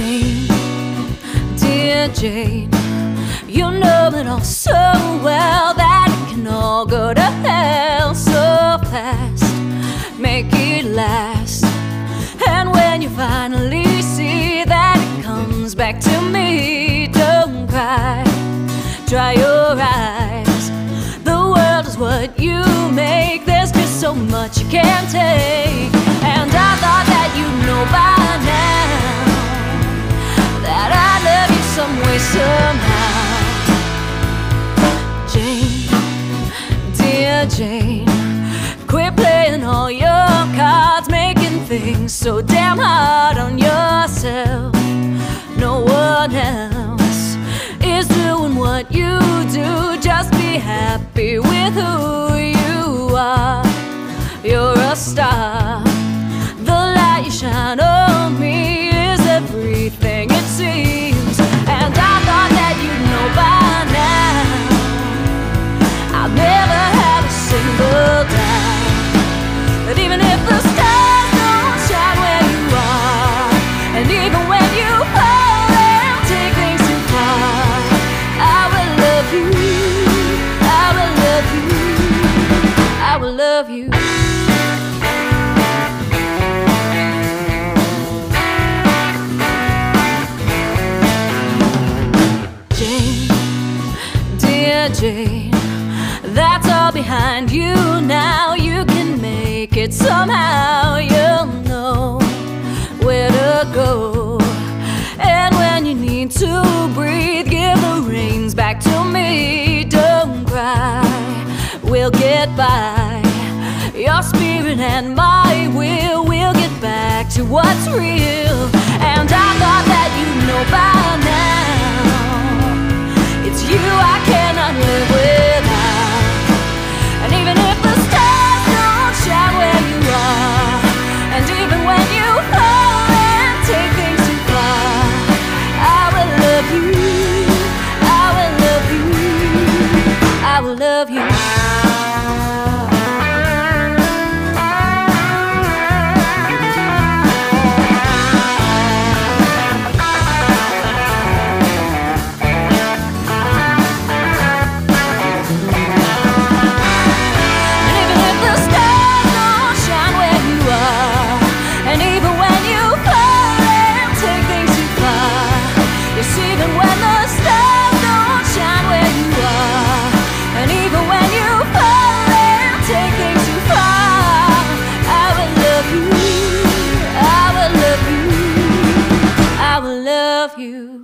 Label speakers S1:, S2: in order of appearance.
S1: Jane, dear Jane, you know it all so well that it can all go to hell so fast. Make it last. And when you finally see that it comes back to me, don't cry, dry your eyes. The world is what you make. There's just so much you can't take. And I thought that you know by now that I love you some way, somehow. Jane, dear Jane, quit playing all your cards, making things so damn hard on yourself. No one else is doing what you do. Just be happy with who you are. You're a star. The light you shine on me is everything it seems. And I thought that you'd know by now I'll never have a single doubt that even if the stars don't shine where you are, and even when you fall and take things too far, I will love you, I will love you, I will love you. Jane, dear Jane, that's all behind you now. You can make it somehow. You'll know where to go. And when you need to breathe, give the reins back to me. Don't cry, we'll get by. Your spirit and my will get back to what's real. And I thought that you know by now it's you I cannot live without. And even if the stars don't shine where you are, and even when you fall and take things too far, I will love you, I will love you, I will love you. Even when the stars don't shine where you are, and even when you fall and take things too far, I will love you, I will love you, I will love you.